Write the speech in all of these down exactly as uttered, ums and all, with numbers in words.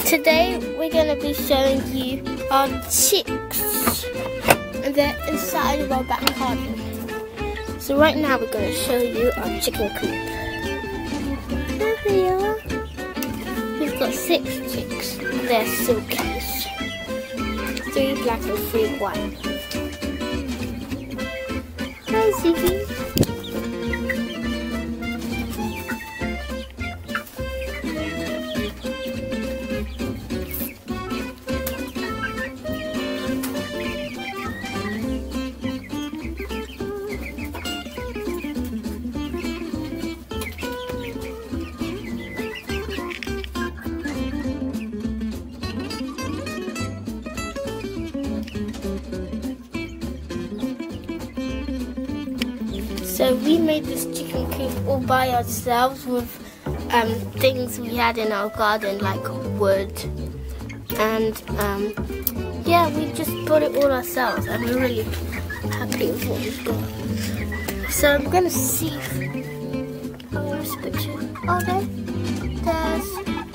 Today we're going to be showing you our chicks, and they're inside of our back garden. So right now we're going to show you our chicken coop. Here we are. We've got six chicks. They're Silkies. Three black and three white. Hi, Ziggy. So we made this chicken coop all by ourselves with um, things we had in our garden, like wood, and um, yeah, we just bought it all ourselves, and we're really happy with what we've got. So I'm gonna see. Oh, where's the picture? Oh, there. There's.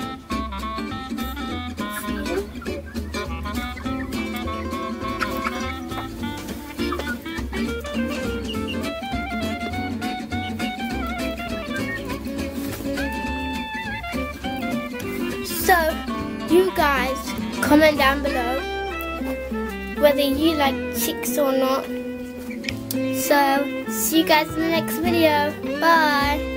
So, you guys comment down below whether you like chicks or not. So, see you guys in the next video. Bye!